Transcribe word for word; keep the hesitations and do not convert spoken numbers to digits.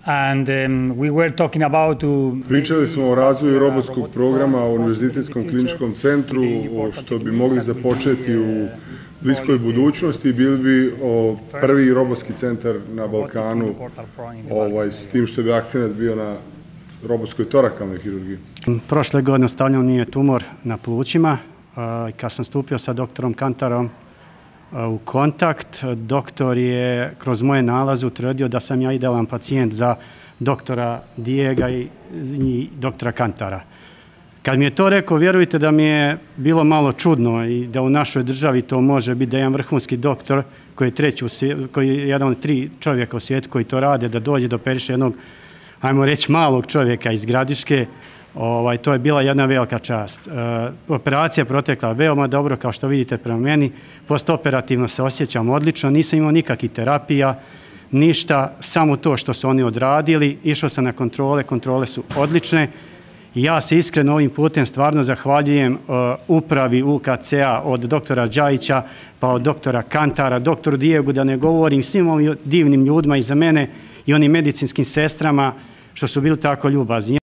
And um, we were talking about to... Pričali smo o razvoju robotskog programa u Univerzitetskom kliničkom centru, što bi mogli započeti u bliskoj budućnosti. Bili bi o prvi robotski centar na Balkanu, ovaj, s tim što bi akcenat bio na robotskoj torakalnoj hirurgiji. Prošle godine stavljen mi je tumor na plućima. Kad sam stupio sa doktorom Kantarom u kontakt, doktor je kroz moje nalaze utvrdio da sam ja idealan pacijent za doktora Dijega i doktora Kantara. Kad mi je to rekao, vjerujte da mi je bilo malo čudno i da u našoj državi to može biti da jedan vrhunski doktor koji je, treći, koji je jedan od tri čovjeka u svijetu koji to rade, da dođe do operiše jednog, ajmo reći, malog čovjeka iz Gradiške. Ovaj, to je bila jedna velika čast. E, operacija je protekla veoma dobro, kao što vidite prema meni. Postoperativno se osjećam odlično, nisam imao nikakvih terapija, ništa, samo to što su oni odradili. Išao sam na kontrole, kontrole su odlične. I ja se iskreno ovim putem stvarno zahvaljujem uh, upravi U K C-a od doktora Đajića, pa od doktora Kantara, doktoru Dijegu, da ne govorim svim ovim divnim ljudima iza mene i onim medicinskim sestrama što su bili tako ljubazni.